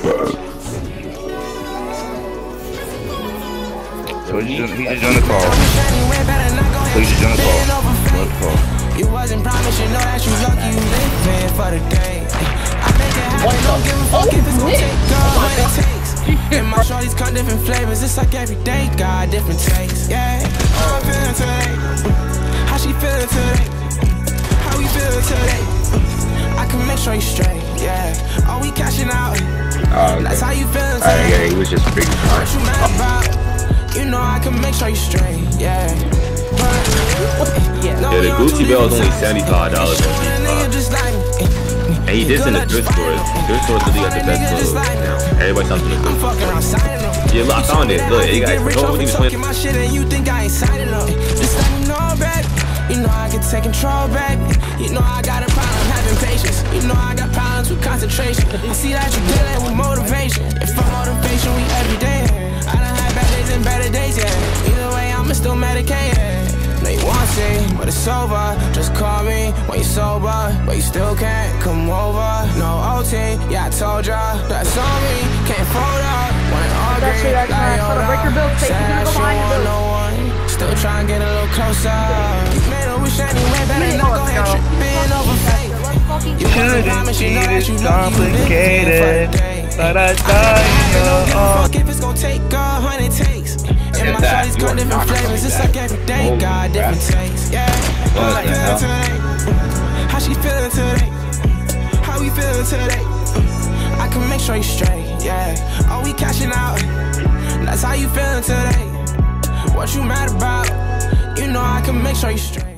So he just joined the call. So he just joined the call. What the call? You wasn't promised, you know that you lucky you living for the day. I make it happen, don't give a fuck if it's gonna take what it takes. And my shorties come different flavors, it's like every day got different tastes. Yeah, how I'm feeling today, how she feeling today, how we feeling today. I can make sure you straight, yeah. Are we cashing out? That's how you feeling today. Yeah, he was just freaking What you mad about? You know I can make sure you straight, yeah. Yeah, the Gucci belt is only $75 on Depop. And he did in the thrift stores. Thrift stores really got the best clothes. Everybody comes to the thrift store. Yeah, look, I found it. Look, you got my shit and you think I ain't signing up. Just let me know, baby. You know I can take control, baby. You know I got a problem having patience. You know I got problems with concentration. I see that you dealing with motivation. If I'm motivation, we every day. I done had bad days and better days, yeah. Either way, I'ma still medicated. No, you want to, but it's over. Just call me when you're sober, but you still can't come over. No OT, yeah, I told ya. That's on me, can't fold up. Wanna argue, like Yoda. Said that you want no one. Still trying to get a little closer. Man, I wish anyway, better not go ahead tripping over fate. You shouldn't be this complicated, but I thought you know if it's gonna take 100 takes. And my shawty's got different flavors, it's like every day got different tastes. Yeah, how I feeling today, how she feeling today, how we feeling today. I can make sure you straight, yeah. Are we cashing out? That's how you feeling today. What you mad about? You know I can make sure you straight.